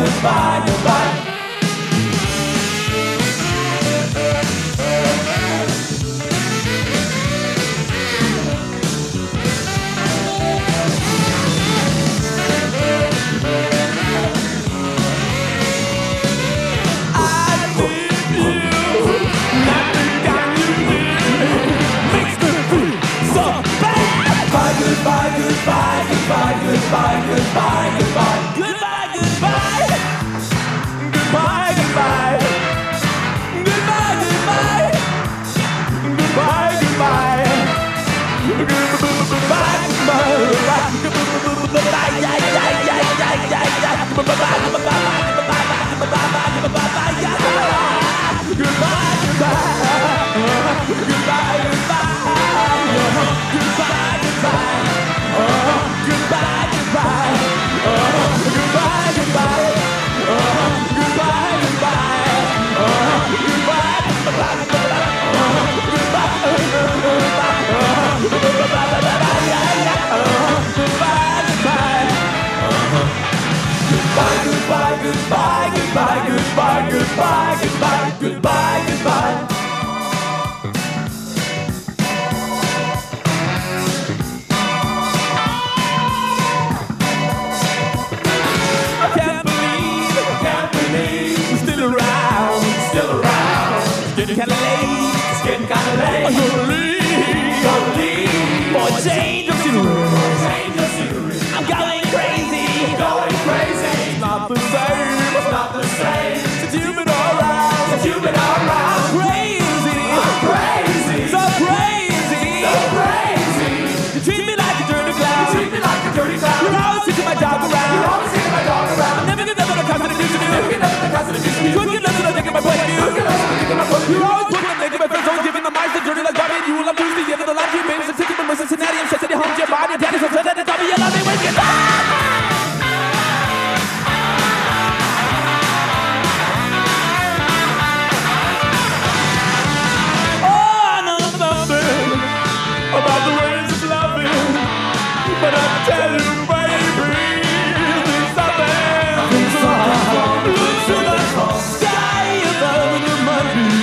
goodbye, goodbye. Goodbye, goodbye, goodbye, goodbye, goodbye, goodbye. Goodbye, goodbye. Goodbye, goodbye. Goodbye, goodbye. Goodbye, goodbye. Goodbye, goodbye, goodbye, goodbye, goodbye, goodbye, goodbye. I can't believe we're still around, It's getting kinda late, I'm gonna leave, for a change of scenery. I'm going crazy. It's not the same. Since you've been around. Crazy. So crazy. You treat me like a dirty clown. You're always taking my dog around. I'm never gonna come to the news to do. You couldn't get nothing to think of my point of view. You're always putting them naked, my friends always giving the minds the dirty like Bobby and you. Love losing the end of the life you've been. So taking them with Cincinnati, I'm set to the home, your body, your daddy's upset at the top of your love, they wake it up. About the ways of loving, but I tell you, baby, there's something look to the sky above the money.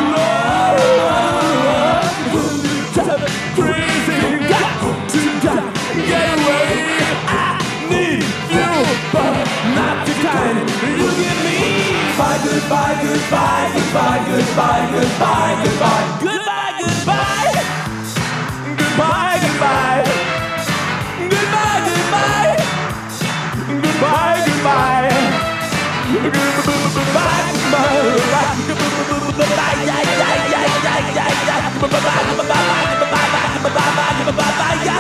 Crazy, got to get away. I need you, but not the kind you give me. Goodbye, goodbye, goodbye, goodbye, goodbye, goodbye, goodbye, goodbye. Goodbye, goodbye. Goodbye, goodbye. Goodbye, goodbye. Goodbye, goodbye.